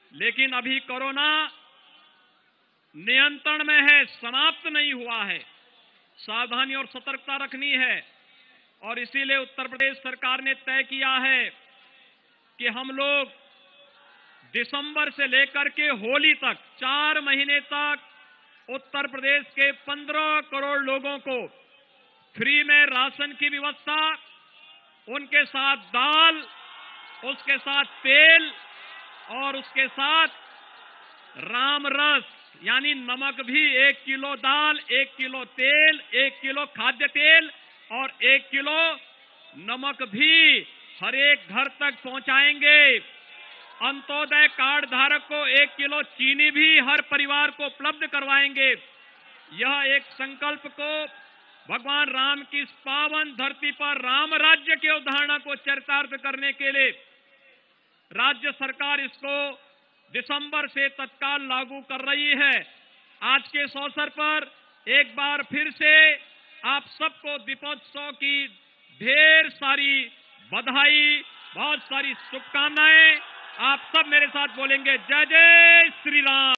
लेकिन अभी कोरोना नियंत्रण में है, समाप्त नहीं हुआ है। सावधानी और सतर्कता रखनी है और इसीलिए उत्तर प्रदेश सरकार ने तय किया है कि हम लोग दिसंबर से लेकर के होली तक 4 महीने तक उत्तर प्रदेश के 15 करोड़ लोगों को फ्री में राशन की व्यवस्था, उनके साथ दाल, उसके साथ तेल और उसके साथ राम रस यानी नमक भी 1 किलो दाल, 1 किलो तेल, 1 किलो खाद्य तेल और 1 किलो नमक भी हर एक घर तक पहुंचाएंगे। अंत्योदय कार्ड धारक को 1 किलो चीनी भी हर परिवार को उपलब्ध करवाएंगे। यह एक संकल्प को भगवान राम की इस पावन धरती पर राम राज्य की अवधारणा को चरितार्थ करने के लिए राज्य सरकार इसको दिसंबर से तत्काल लागू कर रही है। आज के इस अवसर पर एक बार फिर से आप सबको दीपोत्सव की ढेर सारी बधाई, बहुत सारी शुभकामनाएं। आप सब मेरे साथ बोलेंगे जय जय श्री राम।